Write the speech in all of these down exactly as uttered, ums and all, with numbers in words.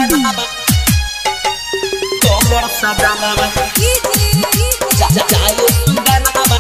सुगनावा कमर सजनावा जाए सुगनावा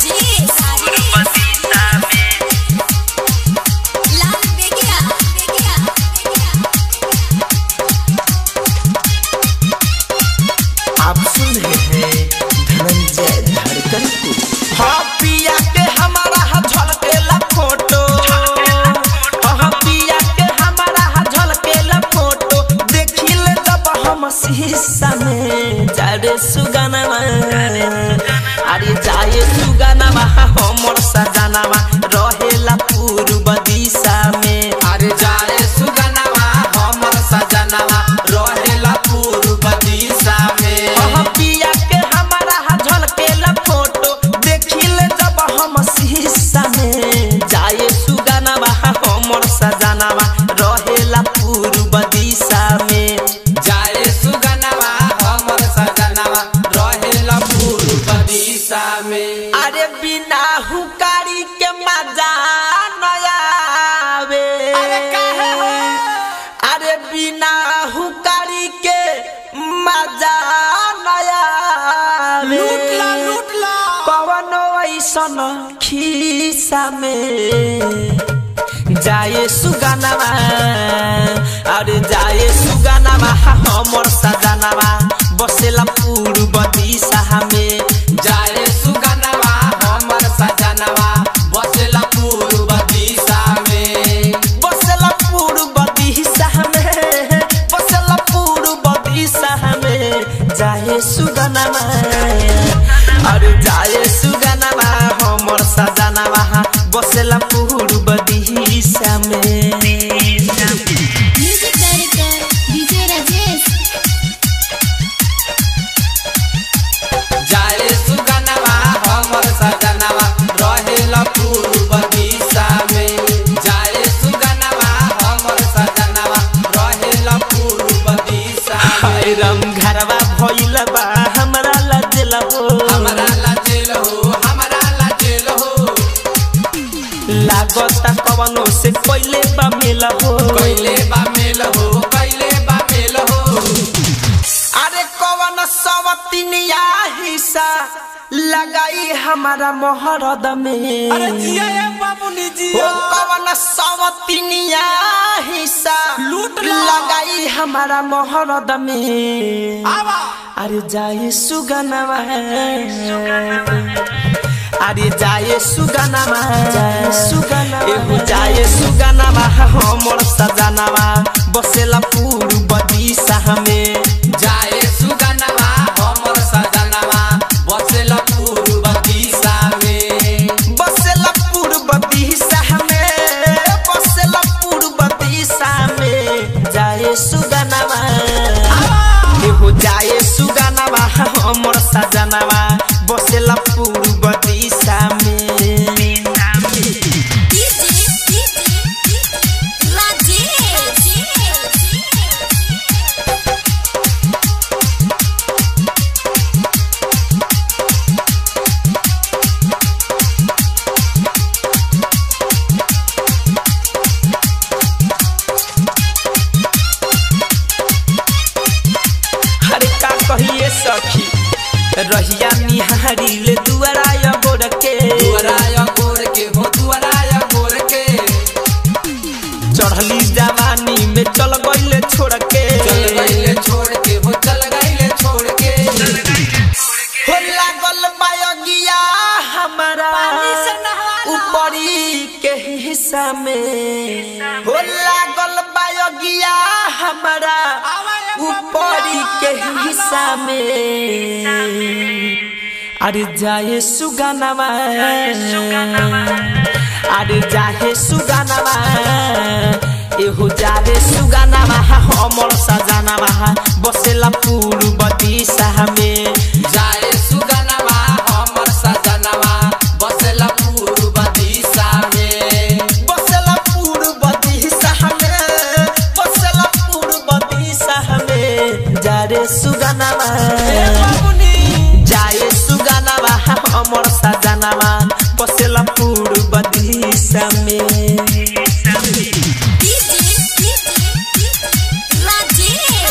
आप सुन रहे हैं धनंजय धड़कन को। हाँ पिया के हमारा झलकेला फोटो, हाँ पिया के हमारा झलकेला फोटो, देखिले जब हम शीशा में जाए सुगनावा अरे जाए सुगनावा हमर सजनावा रहेला पूर्व दिशा में अरे जाए सुगनावा हमर सजनावा रहेला पूर्व दिशा में पिया के हमारा झलकेला फोटो देखिले जब हम शीशा में जाए सुगनावा हमर सजनावा रहेला पूर्व दिशा में जाए सुगनावा हमर सजनावा रहेला पूर्व दिशा में अरे बिना हुकारी के मजा नया आवे अरे काहे हो अरे बिना हुकारी के मजा लूटला लूटला पवनो ऐसन खीसा में जाए सुगनावा अरे जाए सुगनावा हमर सजनावा बसेला पूर्व दिशा में जाए सुगनावा हमर सजनावा बसेला पूर्व दिशा में बसेला पूर्व दिशा में बसेला पूर्व दिशा में जाए सुगनावा अरे जाए सुगनावा हमर सजनावा बसेला पूर्व दिशा में। म्यूजिक डायरेक्टर डीजे राजेश जाए सुगनावा हमर सजनावा रहेला पूर्व दिशा में जाए सुगनावा हमर सजनावा रहेला पूर्व दिशा में राम घरवा भइल बा हमरा लाजेल हो हमरा लाजेल हो हमरा लाजेल हो लागता कवनो से कोइले बा मेल हो कोइले बा मेल हो कोइले बा मेल हो अरे कवन सवतिनिया हिस्सा लगाई हमारा मोहरद में अरे जिया ए बाबूनी जिया कवन सवतिनिया हिस्सा लूट लगाई हमारा मोहरद में आवा अरे जाए सुगनावा अरे जाए सुगनावा जाए सुगनावा एहो जाए सुगनावा हमर सजनावा बसेला पूर्व दिशा में जाए सुगनावा हमर सजनावा बसेला पूर्व दिशा में बसेला पूर्व दिशा में बसेला पूर्व दिशा में जाए सुगनावा एहो जाए सुगनावा हमर सजनावा बसेला पूर्व दिशा में। अरे का कहिए सखी रहिया निहारी ले दुआराया गोर के दुआराया गोर के हो दुआराया गोर के चढ़ली जवानी में चल गइले छोड़ के चल गइले छोड़ के हो चल गइले छोड़ के हो लागल बायगिया हमारा ऊपरी के हिस्सा में हो लागल बायगिया हमारा ऊपरी के हिस्सा में अरे जाए सुगनावा अरे जाए सुगनावा एहो जाए सुगनावा हमर सजनावा बसेला पूर्व दिशा में जाए सुगनावा हमर सजनावा बसेला पूर्व दिशा में बसेला पूर्व दिशा में बसेला पूर्व दिशा में जाए सुगनावा जाए सुगनावा हमर सजनावा बसेला पूर्व दिशा में।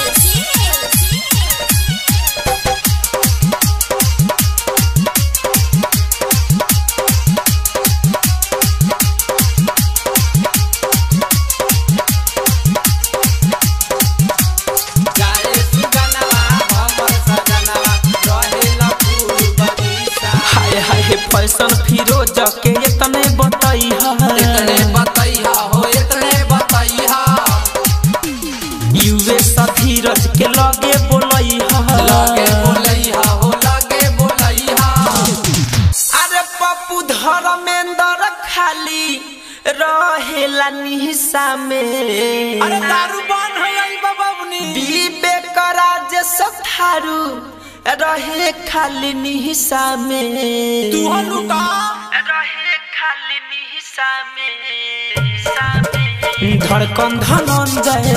रहेला निहिसा में। अरे दारू बंद हो गई बाबूनी। विवेक राज सब थारू रहे खाली निहिसा में। तू हो लुटा रहे खाली निहिसा में, निहिसा में। धड़कन धनंजय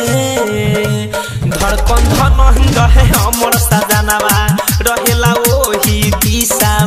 धड़कन धनंजय हमर सजनवा रहेला ओही दिशा